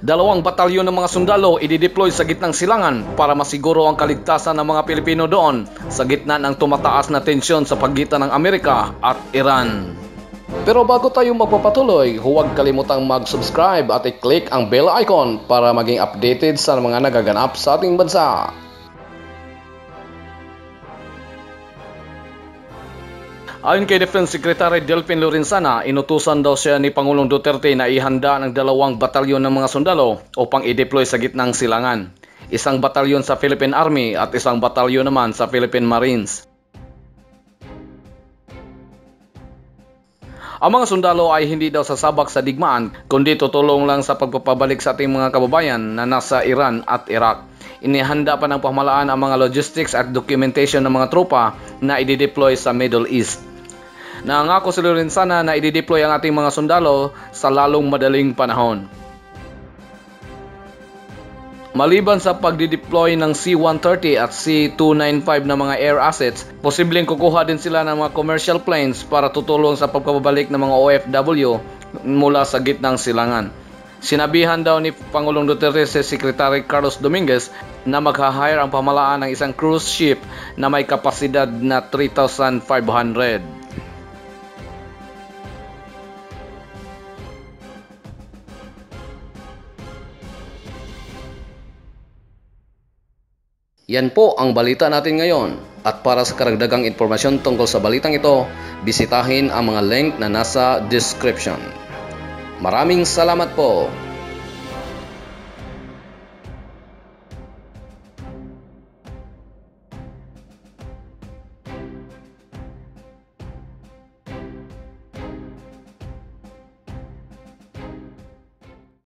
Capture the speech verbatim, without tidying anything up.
Dalawang batalyon ng mga sundalo i-deploy sa gitnang silangan para masiguro ang kaligtasan ng mga Pilipino doon sa gitna ng tumataas na tensyon sa pagitan ng Amerika at Iran. Pero bago tayo magpapatuloy, huwag kalimutang mag-subscribe at i-click ang bell icon para maging updated sa mga nagaganap sa ating bansa. Ayon kay Defense Secretary Delfin Lorenzana, inutusan daw siya ni Pangulong Duterte na ihanda ng dalawang batalyon ng mga sundalo upang i-deploy sa gitnang silangan. Isang batalyon sa Philippine Army at isang batalyon naman sa Philippine Marines. Ang mga sundalo ay hindi daw sasabak sa digmaan, kundi tutulong lang sa pagpapabalik sa ating mga kababayan na nasa Iran at Iraq. Inihanda pa ng pamahalaan ang mga logistics at documentation ng mga tropa na i-deploy sa Middle East. Nangako si Lorenzana na i-deploy ang ating mga sundalo sa lalong madaling panahon. Maliban sa pagdi-deploy ng C one thirty at C two ninety-five na mga air assets, posibleng kukuha din sila ng mga commercial planes para tutulong sa pagpapabalik ng mga O F W mula sa gitnang silangan. Sinabihan daw ni Pangulong Duterte si Secretary Carlos Dominguez na magha-hire ang pamahalaan ng isang cruise ship na may kapasidad na three thousand five hundred. Yan po ang balita natin ngayon, at para sa karagdagang impormasyon tungkol sa balitang ito, bisitahin ang mga link na nasa description. Maraming salamat po!